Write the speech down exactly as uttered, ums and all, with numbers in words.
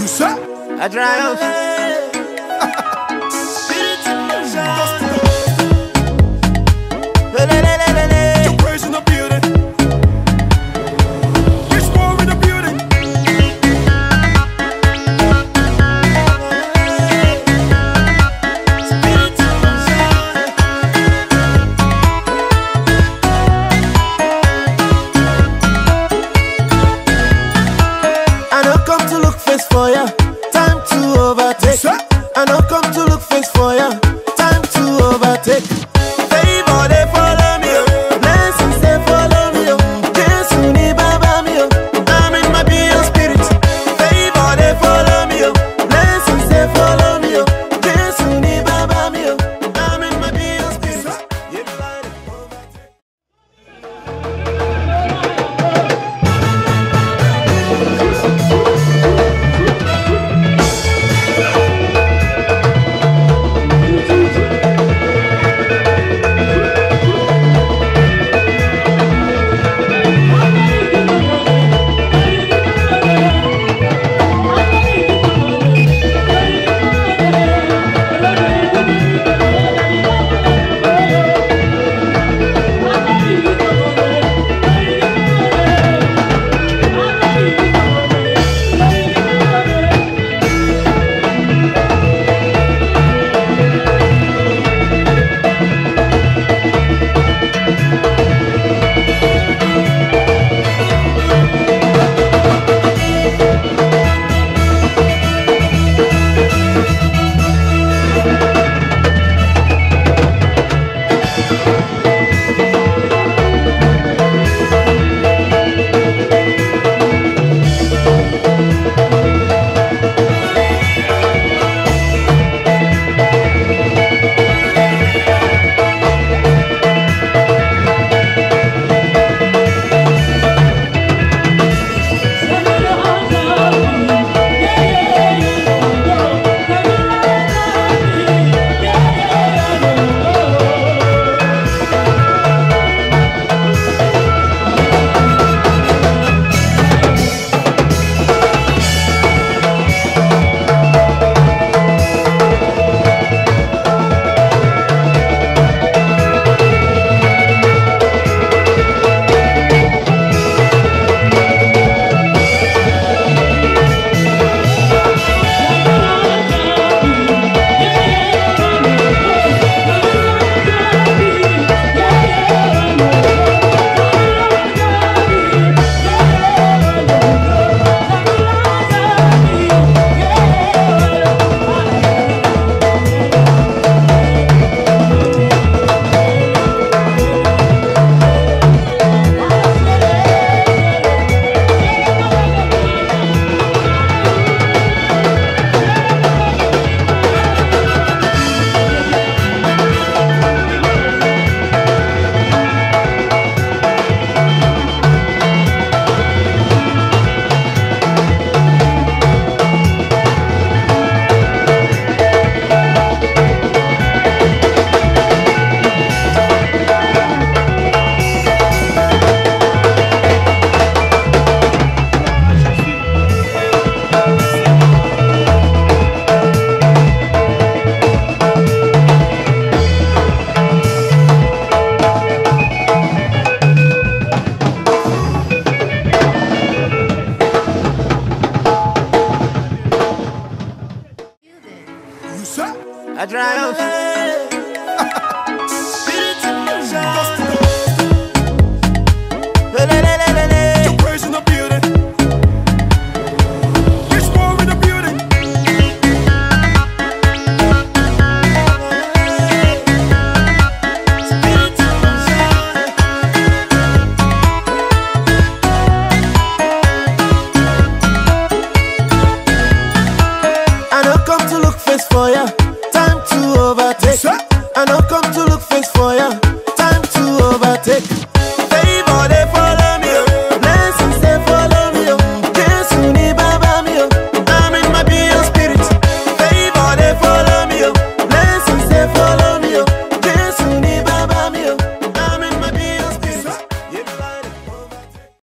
I triumph. Your praise in the building. It's war in the building. I don't come to look face for ya. Time to overtake. I don't come to look face for ya. Time to overtake. Favor they follow me, oh. Blessings they follow me, oh. Jesus ni baba mi, oh. I'm in my being spirit. Favor they follow me, oh. Blessings they follow me, oh. Jesus ni baba mi, oh. I'm in my being spirit. Yeah, fight it, overtake. I triumph.